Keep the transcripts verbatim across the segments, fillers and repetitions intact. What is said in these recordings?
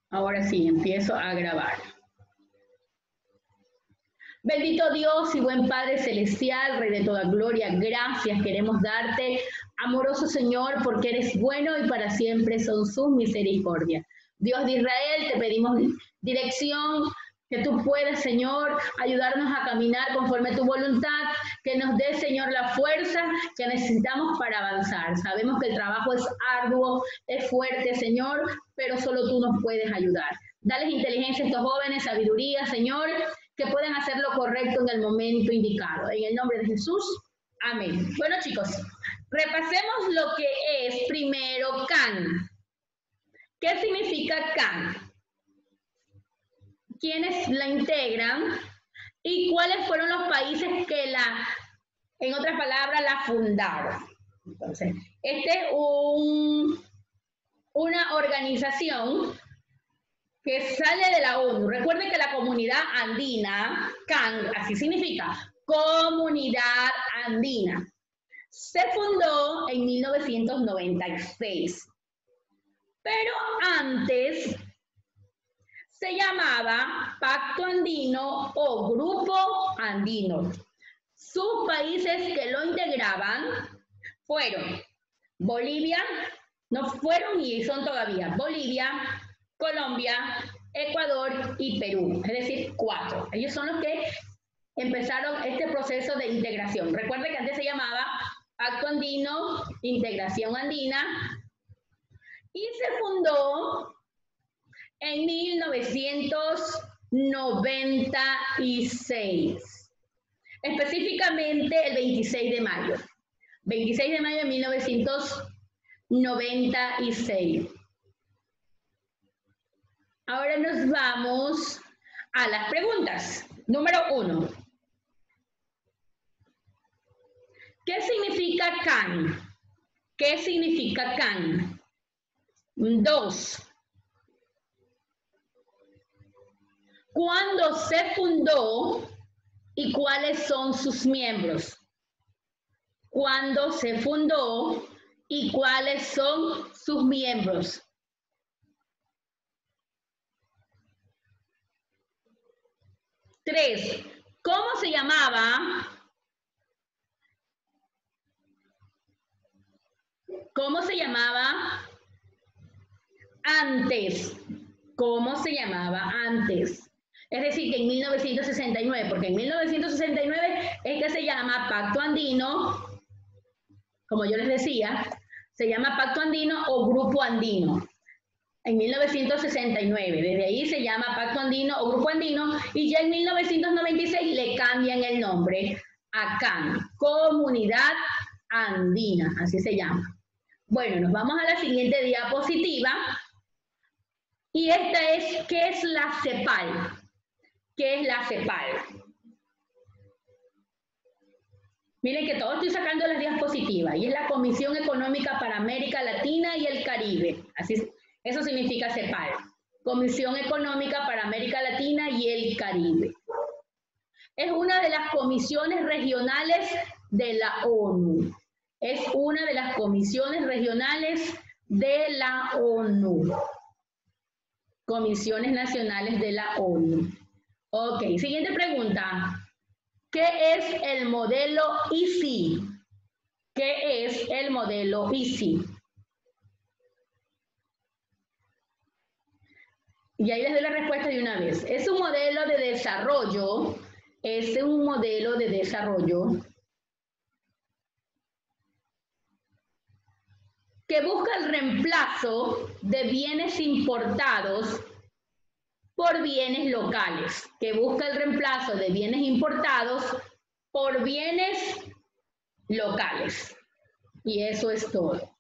Ahora sí, empiezo a grabar. Bendito Dios y buen Padre Celestial, Rey de toda gloria, gracias queremos darte, amoroso Señor, porque eres bueno y para siempre son sus misericordias. Dios de Israel, te pedimos dirección, que tú puedas, Señor, ayudarnos a caminar conforme a tu voluntad, que nos dé, Señor, la fuerza que necesitamos para avanzar. Sabemos que el trabajo es arduo, es fuerte, Señor, pero solo tú nos puedes ayudar. Dales inteligencia a estos jóvenes, sabiduría, Señor, que puedan hacer lo correcto en el momento indicado. En el nombre de Jesús, amén. Bueno, chicos, repasemos lo que es primero Can. ¿Qué significa Can? ¿Quiénes la integran? ¿Y cuáles fueron los países que la, en otras palabras, la fundaron? Entonces, esta es un, una organización que sale de la ONU. Recuerden que la comunidad andina, Can, así significa, comunidad andina, se fundó en mil novecientos noventa y seis. Pero antes se llamaba Pacto Andino o Grupo Andino. Sus países que lo integraban fueron Bolivia, no fueron y son todavía Bolivia, Colombia, Ecuador y Perú, es decir, cuatro. Ellos son los que empezaron este proceso de integración. Recuerden que antes se llamaba Pacto Andino, Integración Andina, y se fundó en mil novecientos noventa y seis, específicamente el veintiséis de mayo. veintiséis de mayo de mil novecientos noventa y seis. Ahora nos vamos a las preguntas. Número uno. ¿Qué significa Can? ¿Qué significa Can? Dos. ¿Cuándo se fundó y cuáles son sus miembros? ¿Cuándo se fundó y cuáles son sus miembros? Tres. ¿Cómo se llamaba? ¿Cómo se llamaba antes? ¿Cómo se llamaba antes? Es decir, que en mil novecientos sesenta y nueve, porque en mil novecientos sesenta y nueve es que se llama Pacto Andino, como yo les decía, se llama Pacto Andino o Grupo Andino. En mil novecientos sesenta y nueve, desde ahí se llama Pacto Andino o Grupo Andino, y ya en mil novecientos noventa y seis le cambian el nombre a Can, Comunidad Andina, así se llama. Bueno, nos vamos a la siguiente diapositiva, y esta es, ¿qué es la CEPAL? ¿Qué es la CEPAL? Miren que todo estoy sacando las diapositivas, y es la Comisión Económica para América Latina y el Caribe, así es. Eso significa CEPAL, Comisión Económica para América Latina y el Caribe. Es una de las comisiones regionales de la ONU. Es una de las comisiones regionales de la ONU. Comisiones nacionales de la ONU. Ok, siguiente pregunta. ¿Qué es el modelo I C I? ¿Qué es el modelo I C I? Y ahí les doy la respuesta de una vez. Es un modelo de desarrollo, es un modelo de desarrollo que busca el reemplazo de bienes importados por bienes locales, que busca el reemplazo de bienes importados por bienes locales. Y eso es todo.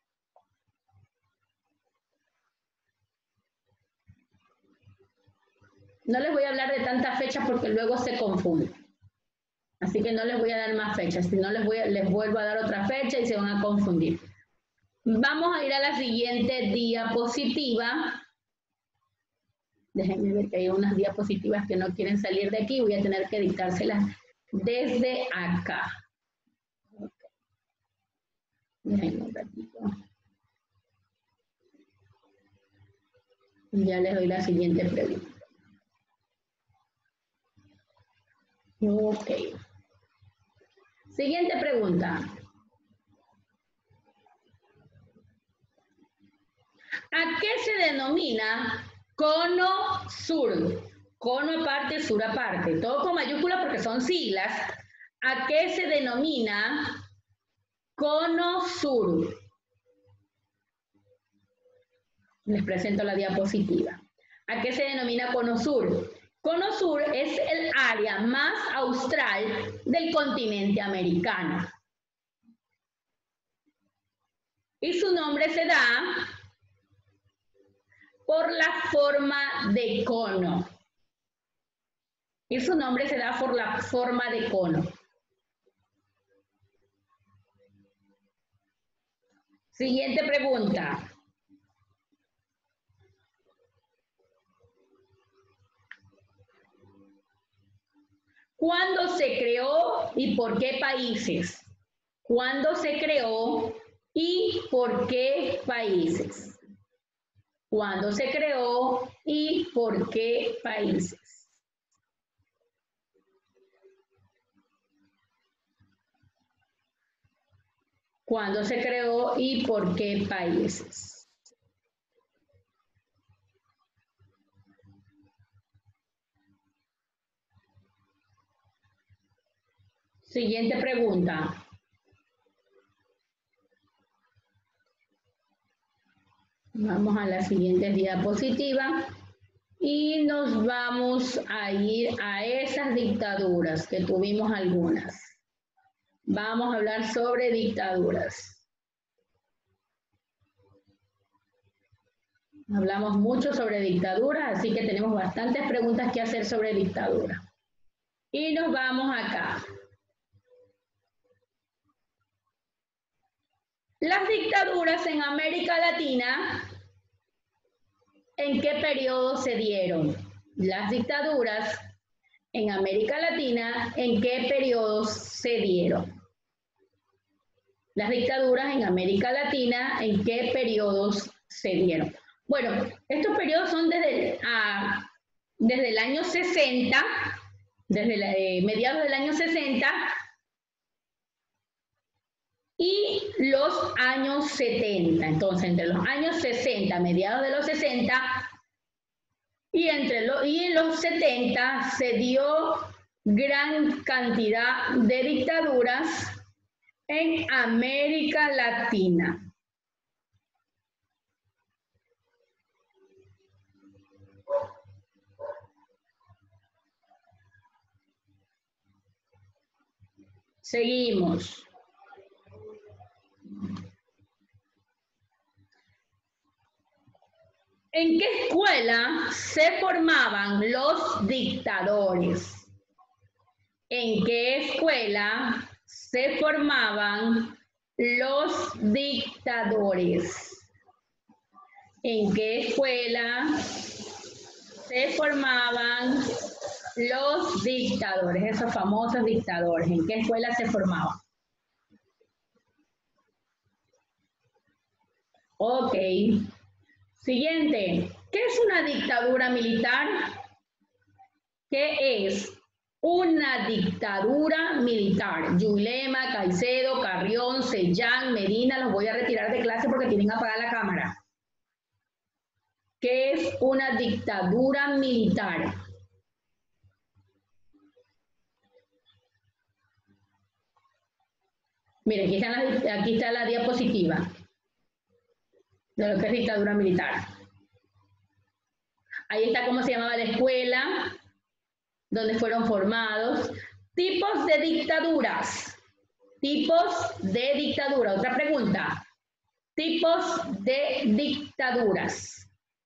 No les voy a hablar de tantas fechas porque luego se confunden. Así que no les voy a dar más fechas, si no les, voy a, les vuelvo a dar otra fecha y se van a confundir. Vamos a ir a la siguiente diapositiva. Déjenme ver que hay unas diapositivas que no quieren salir de aquí. Voy a tener que dictárselas desde acá. Okay. Déjenme un ratito. Ya les doy la siguiente pregunta. Ok. Siguiente pregunta. ¿A qué se denomina cono sur? Cono aparte, sur aparte. Todo con mayúsculas porque son siglas. ¿A qué se denomina cono sur? Les presento la diapositiva. ¿A qué se denomina cono sur? Cono sur es el área más austral del continente americano. Y su nombre se da por la forma de cono. Y su nombre se da por la forma de cono. Siguiente pregunta. ¿Cuándo se creó y por qué países? ¿Cuándo se creó y por qué países? ¿Cuándo se creó y por qué países? ¿Cuándo se creó y por qué países? Siguiente pregunta. Vamos a la siguiente diapositiva y nos vamos a ir a esas dictaduras que tuvimos algunas. Vamos a hablar sobre dictaduras. Hablamos mucho sobre dictaduras, así que tenemos bastantes preguntas que hacer sobre dictadura. Y nos vamos acá. Las dictaduras en América Latina, ¿en qué periodo se dieron? Las dictaduras en América Latina, ¿en qué periodos se dieron? Las dictaduras en América Latina, ¿en qué periodos se dieron? Bueno, estos periodos son desde, ah, desde el año sesenta, desde la, eh, mediados del año sesenta, y los años setenta. Entonces, entre los años sesenta, mediados de los sesenta, y, entre lo, y en los setenta se dio gran cantidad de dictaduras en América Latina. Seguimos. ¿En qué escuela se formaban los dictadores? ¿En qué escuela se formaban los dictadores? ¿En qué escuela se formaban los dictadores? Esos famosos dictadores. ¿En qué escuela se formaban? Ok. Siguiente. ¿Qué es una dictadura militar? ¿Qué es una dictadura militar? Yulema, Caicedo, Carrión, Sellán, Medina, los voy a retirar de clase porque tienen apagada la cámara. ¿Qué es una dictadura militar? Miren, aquí está la, aquí está la diapositiva de lo que es dictadura militar. Ahí está cómo se llamaba la escuela, donde fueron formados. Tipos de dictaduras. Tipos de dictadura. Otra pregunta. Tipos de dictaduras.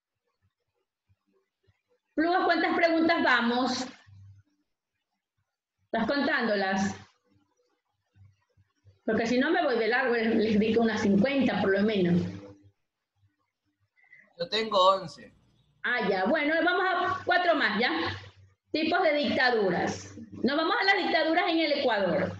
Luego, ¿cuántas preguntas vamos? ¿Estás contándolas? Porque si no me voy de largo, les, les digo unas cincuenta por lo menos. Yo tengo once. Ah, ya. Bueno, vamos a cuatro más, ¿ya? Tipos de dictaduras. Nos vamos a las dictaduras en el Ecuador.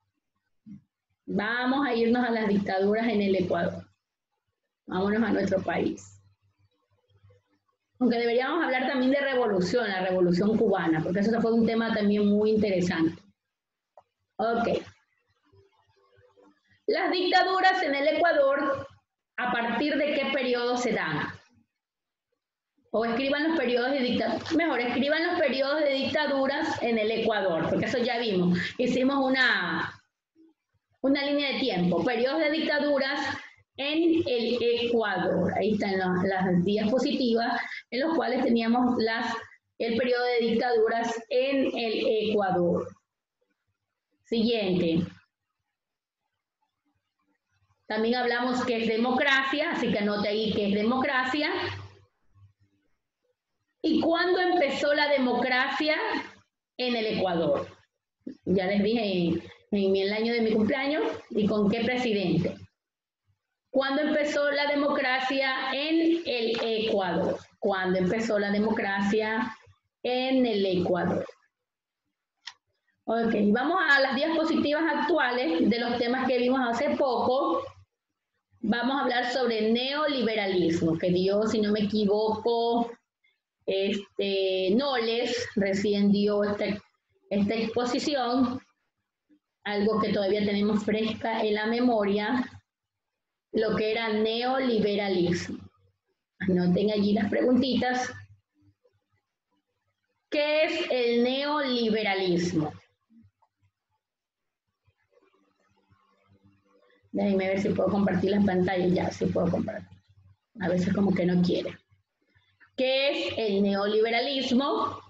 Vamos a irnos a las dictaduras en el Ecuador. Vámonos a nuestro país. Aunque deberíamos hablar también de revolución, la revolución cubana, porque eso fue un tema también muy interesante. Ok. Las dictaduras en el Ecuador, ¿a partir de qué periodo se dan? O escriban los periodos de dictaduras, mejor, escriban los periodos de dictaduras en el Ecuador, porque eso ya vimos. Hicimos una, una línea de tiempo, periodos de dictaduras en el Ecuador. Ahí están las, las diapositivas en los cuales teníamos las, el periodo de dictaduras en el Ecuador. Siguiente. También hablamos que es democracia, así que anote ahí que es democracia. ¿Y cuándo empezó la democracia en el Ecuador? Ya les dije en, en el año de mi cumpleaños y con qué presidente. ¿Cuándo empezó la democracia en el Ecuador? ¿Cuándo empezó la democracia en el Ecuador? Ok, vamos a las diapositivas actuales de los temas que vimos hace poco. Vamos a hablar sobre neoliberalismo, que dio, si no me equivoco, este, Noles recién dio esta, esta exposición, algo que todavía tenemos fresca en la memoria, lo que era neoliberalismo. Anoten allí las preguntitas. ¿Qué es el neoliberalismo? Déjenme ver si puedo compartir las pantallas. Ya, sí puedo compartir. A veces como que no quiere. ¿Qué es el neoliberalismo?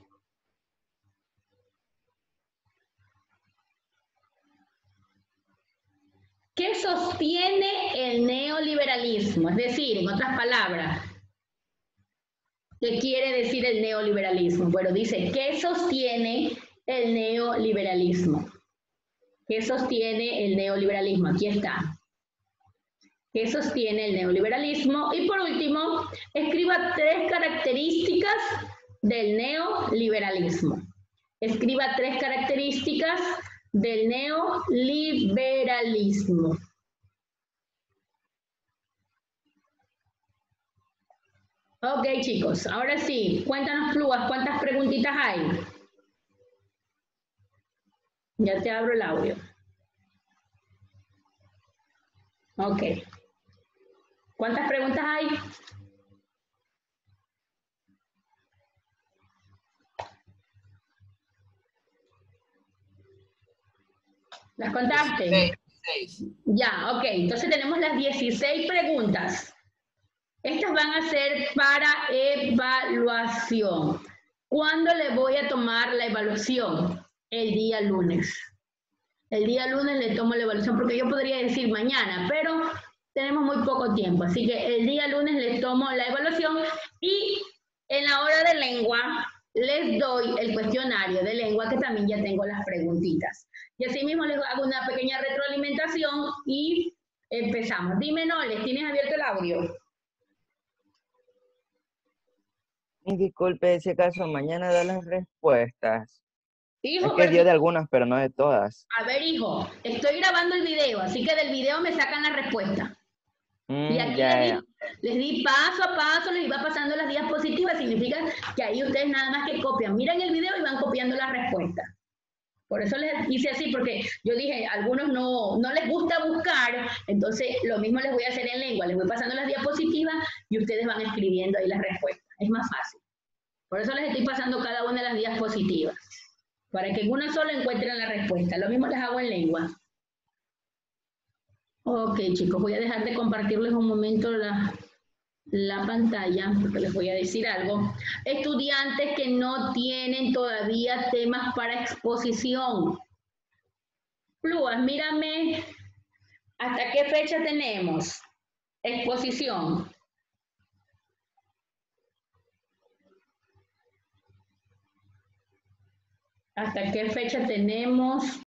¿Qué sostiene el neoliberalismo? Es decir, en otras palabras, ¿qué quiere decir el neoliberalismo? Bueno, dice, ¿qué sostiene el neoliberalismo? ¿Qué sostiene el neoliberalismo? Aquí está. ¿Qué sostiene el neoliberalismo? Y por último, escriba tres características del neoliberalismo. Escriba tres características del neoliberalismo. Ok, chicos, ahora sí, cuéntanos, Pluas, ¿cuántas preguntitas hay? Ya te abro el audio. Ok. ¿Cuántas preguntas hay? ¿Las contaste? dieciséis. Ya, ok. Entonces tenemos las dieciséis preguntas. Estas van a ser para evaluación. ¿Cuándo le voy a tomar la evaluación? El día lunes. El día lunes le tomo la evaluación porque yo podría decir mañana, pero tenemos muy poco tiempo. Así que el día lunes les tomo la evaluación y en la hora de lengua les doy el cuestionario de lengua que también ya tengo las preguntitas. Y así mismo les hago una pequeña retroalimentación y empezamos. Dime, Noles, ¿tienes abierto el audio? Y disculpe, si acaso mañana da las respuestas. Hijo, es que pero dio de algunas, pero no de todas. a ver, hijo, estoy grabando el video, así que del video me sacan la respuesta. Mm, Y aquí ya, les, ya. di, les di paso a paso, les iba pasando las diapositivas, significa que ahí ustedes nada más que copian, miran el video y van copiando la respuesta. Por eso les hice así, porque yo dije, a algunos no, no les gusta buscar, entonces lo mismo les voy a hacer en lengua, les voy pasando las diapositivas y ustedes van escribiendo ahí las respuestas. Es más fácil. Por eso les estoy pasando cada una de las diapositivas, para que en una sola encuentren la respuesta. Lo mismo les hago en lengua. Ok, chicos, voy a dejar de compartirles un momento la, la pantalla, porque les voy a decir algo. Estudiantes que no tienen todavía temas para exposición. Pluas, mírame, ¿hasta qué fecha tenemos exposición? ¿Hasta qué fecha tenemos